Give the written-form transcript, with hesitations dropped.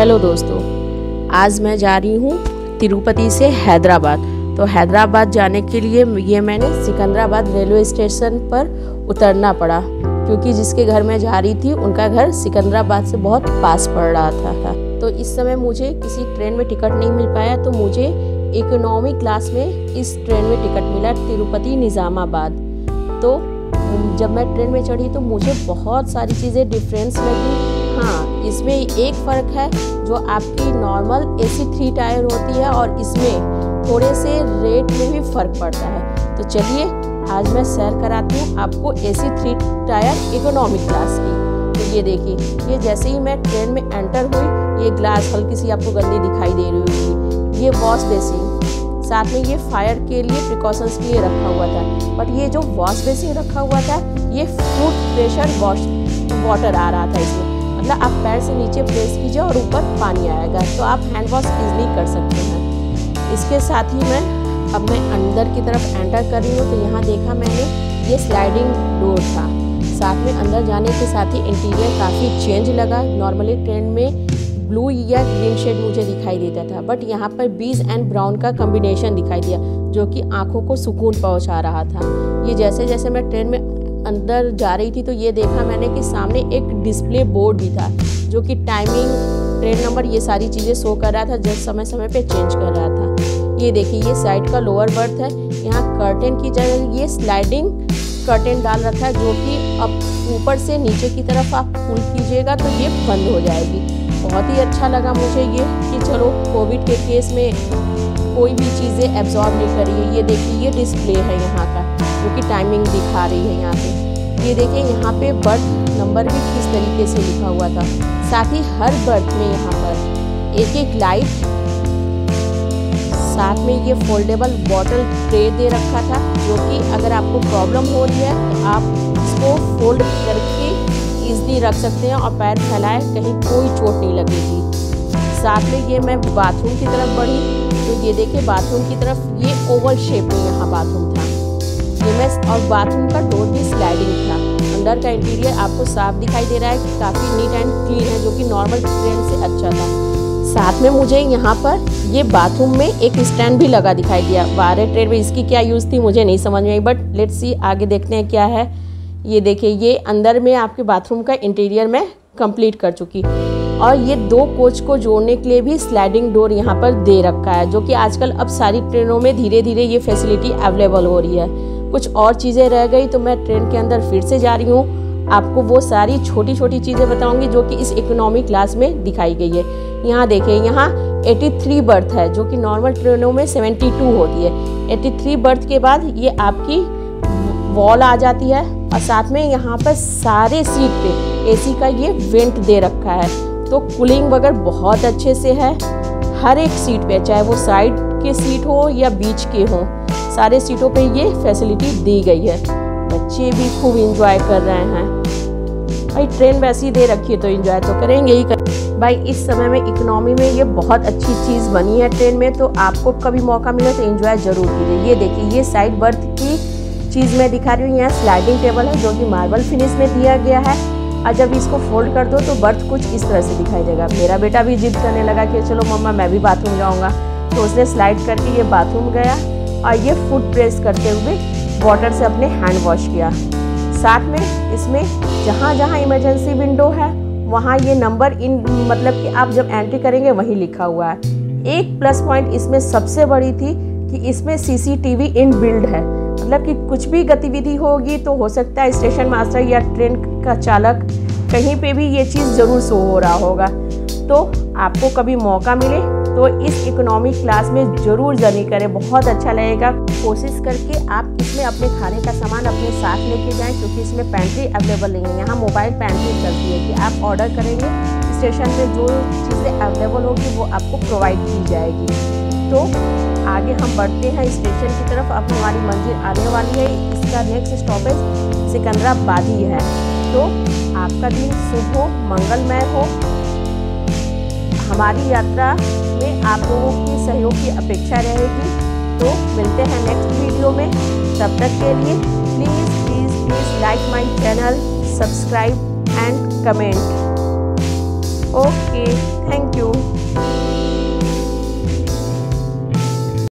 Hello दोस्तों, आज मैं जा रही हूँ तिरुपति से हैदराबाद। तो हैदराबाद जाने के लिए ये मैंने सिकंदराबाद रेलवे स्टेशन पर उतरना पड़ा, क्योंकि जिसके घर में जा रही थी उनका घर सिकंदराबाद से बहुत पास पड़ रहा था। तो इस समय मुझे किसी ट्रेन में टिकट नहीं मिल पाया, तो मुझे इकोनॉमी क्लास में इस ट्रेन में टिकट मिला तिरुपति निज़ामाबाद। तो जब मैं ट्रेन में चढ़ी तो मुझे बहुत सारी चीज़ें डिफरेंस लगी। हाँ, इसमें एक फ़र्क है, जो आपकी नॉर्मल AC 3 टायर होती है और इसमें थोड़े से रेट में भी फ़र्क पड़ता है। तो चलिए आज मैं सैर कराती हूँ आपको AC 3 टायर इकोनॉमी क्लास की। तो ये देखिए, ये जैसे ही मैं ट्रेन में एंटर हुई, ये ग्लास हल्की सी आपको गंदी दिखाई दे रही होगी। ये वॉश बेसिन, साथ में ये फायर के लिए प्रिकॉशंस के लिए रखा हुआ था। बट ये जो वॉश बेसिन रखा हुआ था, ये फुट प्रेशर वाटर आ रहा था इसमें। मतलब आप पैर से नीचे प्रेस कीजिए और ऊपर पानी आएगा, तो आप हैंड वॉश इजली कर सकते हैं। इसके साथ ही अब मैं अंदर की तरफ एंटर कर रही हूँ। तो यहाँ देखा मैंने, ये स्लाइडिंग डोर था। साथ में अंदर जाने के साथ ही इंटीरियर काफ़ी चेंज लगा। नॉर्मली ट्रेन में ब्लू या ग्रीन शेड मुझे दिखाई देता था, बट यहाँ पर बीज एंड ब्राउन का कॉम्बिनेशन दिखाई दिया, जो कि आंखों को सुकून पहुँचा रहा था। ये जैसे जैसे मैं ट्रेन में अंदर जा रही थी, तो ये देखा मैंने कि सामने एक डिस्प्ले बोर्ड भी था, जो कि टाइमिंग, ट्रेन नंबर, ये सारी चीज़ें शो कर रहा था, जब समय समय पे चेंज कर रहा था। ये देखिए, ये साइड का लोअर बर्थ है। यहाँ कर्टेन की जगह ये स्लाइडिंग कर्टेन डाल रखा है, जो कि अब ऊपर से नीचे की तरफ आप पुल कीजिएगा तो ये बंद हो जाएगी। बहुत ही अच्छा लगा मुझे ये कि चलो कोविड के केस में कोई भी चीज़ें एब्जॉर्ब नहीं करी है। ये देखिए, ये डिस्प्ले है यहाँ का, जो कि टाइमिंग दिखा रही है यहाँ पे। ये देखिए, यहाँ पे बर्थ नंबर भी किस तरीके से लिखा हुआ था। साथ ही हर बर्थ में यहाँ पर एक एक लाइट, साथ में ये फोल्डेबल बॉटल ट्रे दे रखा था, जो कि अगर आपको प्रॉब्लम हो रही है तो आप इसको फोल्ड करके ईजिली रख सकते हैं और पैर फैलाए, कहीं कोई चोट नहीं लगेगी। साथ में ये मैं बाथरूम की तरफ बढ़ी, तो ये देखिए बाथरूम की तरफ ये ओवल शेप में यहाँ बाथरूम था। ये मैं, और बाथरूम का डोर भी स्लाइडिंग था। अंदर का इंटीरियर आपको साफ दिखाई दे रहा है कि काफ़ी नीट एंड क्लीन है, जो कि नॉर्मल ट्रेन से अच्छा था। साथ में मुझे यहाँ पर ये बाथरूम में एक स्टैंड भी लगा दिखाई दिया। बाहर ट्रेन में इसकी क्या यूज़ थी मुझे नहीं समझ में आई, बट लेट्स सी, आगे देखते हैं क्या है। ये देखिए, ये अंदर में आपके बाथरूम का इंटीरियर में कंप्लीट कर चुकी। और ये 2 कोच को जोड़ने के लिए भी स्लाइडिंग डोर यहाँ पर दे रखा है, जो कि आजकल अब सारी ट्रेनों में धीरे धीरे ये फैसिलिटी अवेलेबल हो रही है। कुछ और चीज़ें रह गई तो मैं ट्रेन के अंदर फिर से जा रही हूँ, आपको वो सारी छोटी छोटी चीज़ें बताऊंगी जो कि इस इकोनॉमी क्लास में दिखाई गई है। यहाँ देखिए, यहाँ 83 बर्थ है, जो कि नॉर्मल ट्रेनों में 72 होती है। 83 बर्थ के बाद ये आपकी वॉल आ जाती है, और साथ में यहाँ पर सारे सीट पे AC का ये वेंट दे रखा है। तो कूलिंग वगैरह बहुत अच्छे से है हर एक सीट पे, चाहे वो साइड के सीट हो या बीच के हो, सारे सीटों पे ये फैसिलिटी दी गई है। बच्चे भी खूब इंजॉय कर रहे हैं। भाई ट्रेन वैसी दे रखी है तो इंजॉय तो करेंगे ही भाई। इस समय में इकोनॉमी में ये बहुत अच्छी चीज़ बनी है ट्रेन में, तो आपको कभी मौका मिले तो इंजॉय जरूर कीजिए। ये देखिए, ये साइड बर्थ की चीज़ मैं दिखा रही हूँ। यहाँ स्लाइडिंग टेबल है, जो कि मार्बल फिनिश में दिया गया है, और जब इसको फोल्ड कर दो तो बर्थ कुछ इस तरह से दिखाई देगा। मेरा बेटा भी जिद करने लगा कि चलो मम्मा मैं भी बाथरूम जाऊँगा, तो उसने स्लाइड करके ये बाथरूम गया और ये फुट प्रेस करते हुए वाटर से अपने हैंड वॉश किया। साथ में इसमें जहाँ जहाँ इमरजेंसी विंडो है वहाँ ये नंबर मतलब कि आप जब एंट्री करेंगे वहीं लिखा हुआ है। एक प्लस पॉइंट इसमें सबसे बड़ी थी कि इसमें CCTV इन बिल्ड है, मतलब कि कुछ भी गतिविधि होगी तो हो सकता है स्टेशन मास्टर या ट्रेन का चालक कहीं पे भी ये चीज़ ज़रूर शो हो रहा होगा। तो आपको कभी मौका मिले तो इस इकोनॉमी क्लास में ज़रूर जर्नी करें, बहुत अच्छा लगेगा। कोशिश करके आप इसमें अपने खाने का सामान अपने साथ लेके जाएं, क्योंकि इसमें पैंट्री अवेलेबल नहीं है। यहाँ मोबाइल पैंट्री चलती है कि आप ऑर्डर करेंगे, स्टेशन पे जो चीज़ें अवेलेबल होगी वो आपको प्रोवाइड की जाएगी। तो आगे हम बढ़ते हैं स्टेशन की तरफ। अब हमारी मंजिल आने वाली है, इसका नेक्स्ट स्टॉपेज सिकंदराबाद ही है। तो आपका दिन शुभ हो, मंगलमय हो। हमारी यात्रा में आप लोगों की सहयोग की अपेक्षा रहेगी। तो मिलते हैं नेक्स्ट वीडियो में, तब तक के लिए please like my channel, subscribe and comment. Okay, thank you.